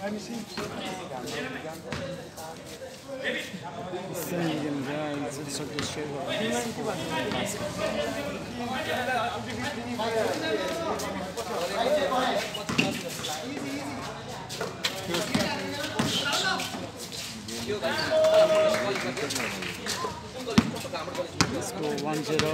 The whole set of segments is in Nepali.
Saying guys, it's a good show. Let's go 1-0.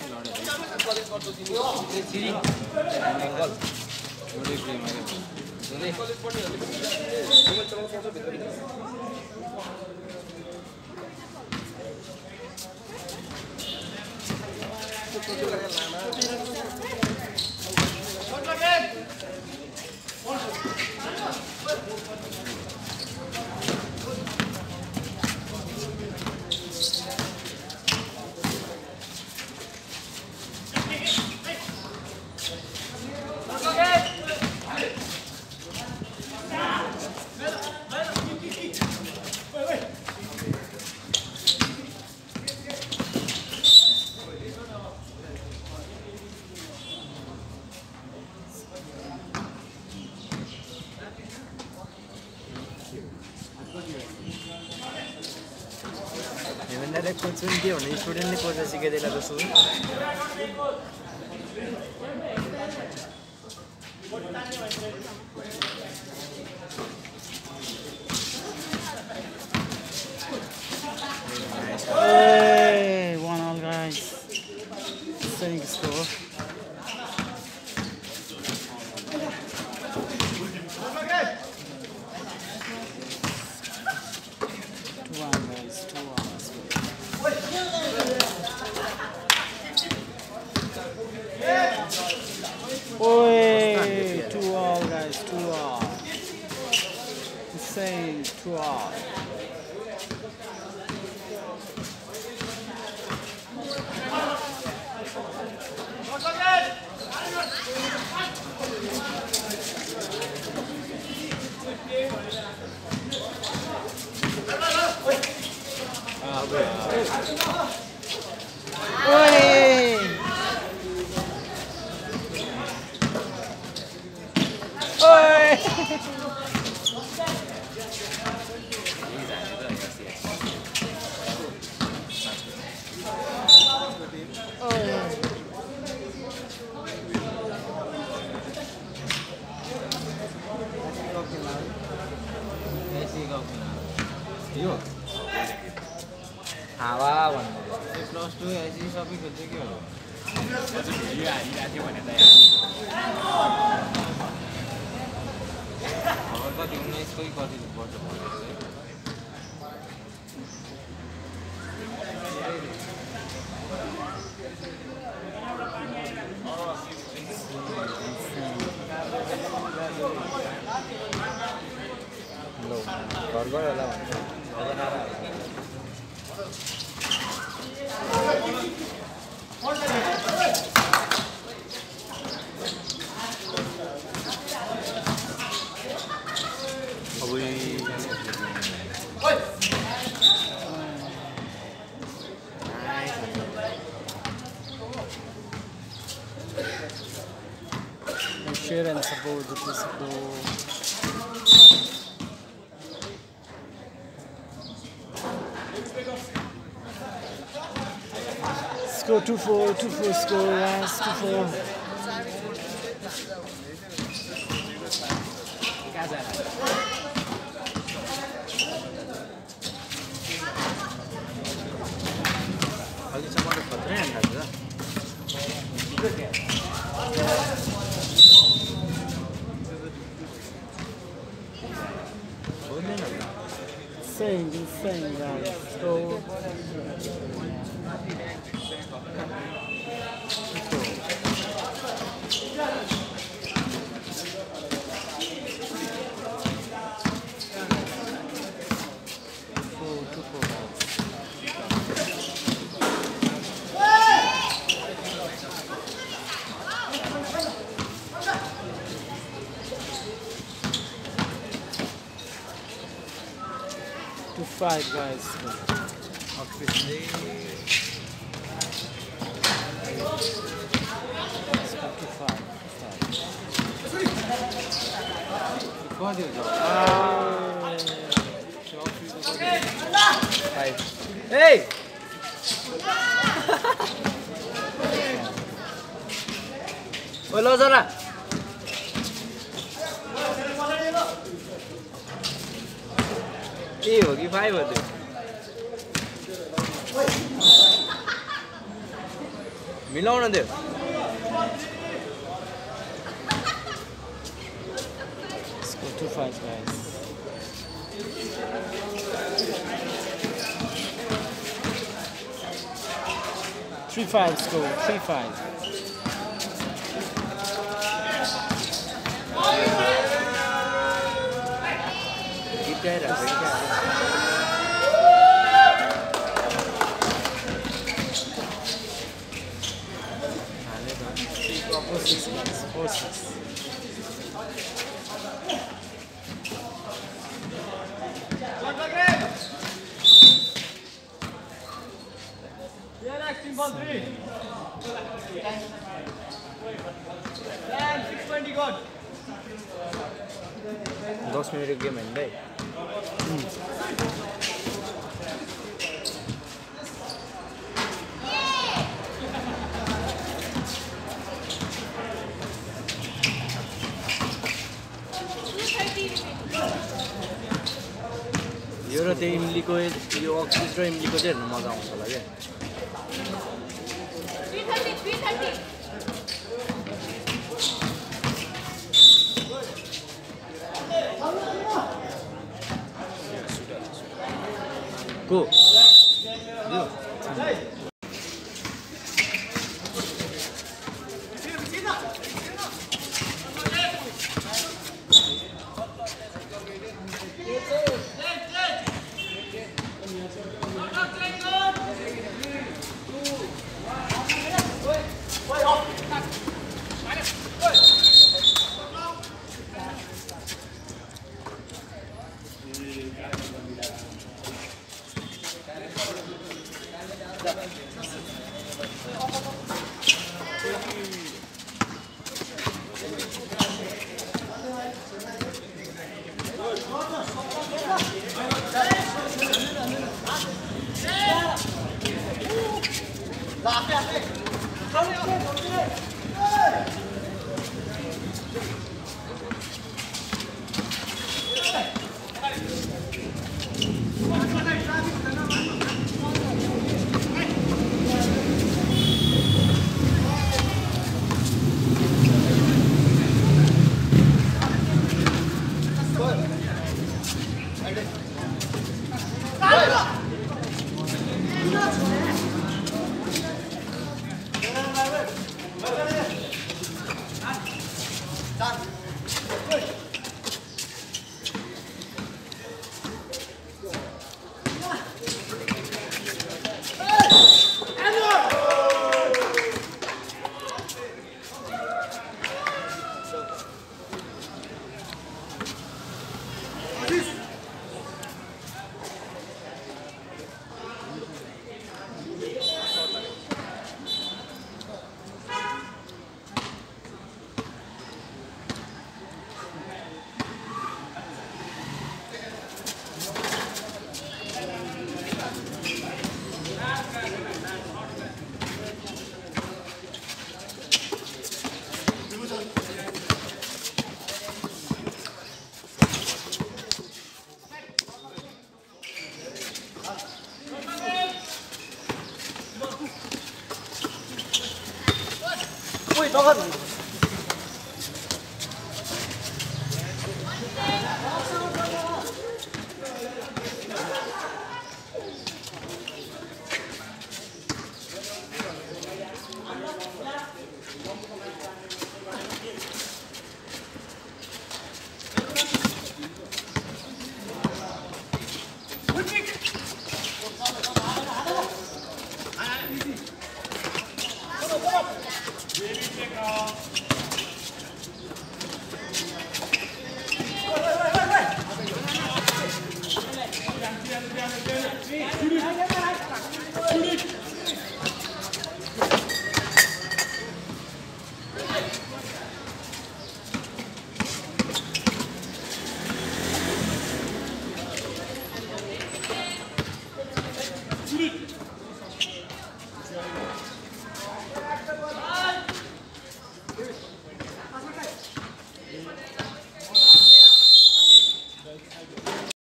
Nevenlere koçun diyor ne student ne koça sige dela to su Hey, 1-1 guys. Same score. Oi, 2-2 guys, 2-2. Insane, 2-2. यो हावा भन्नु प्लस 2 आइसि सबै खेल्छ के हो अझ भिडियो हालिरहेको थियो भने त यार कति 19 कोही कति पर्छ घर घर होला भन्छ Share and support the principal. Score 2-4 score, guys, 2-4. Insane, guys. So. To 5 guys. Obviously. Let's go to 5. कति हुन्छ? 5. Hey! Oi, Lozana! के हो कि 5 हो त्यो? मिलाउन दियो। Score 2-5 guys. 3-5 score, 3-5. Keep that up. Forces, guys, forces. Ball 3. 620 gone. 10 minute game हैन भाइ यो र त्यो इमलीको यो अक्सिस र इमलीको चाहिँ हेर्न मजा आउँछ होला के 330 को Baby, take off.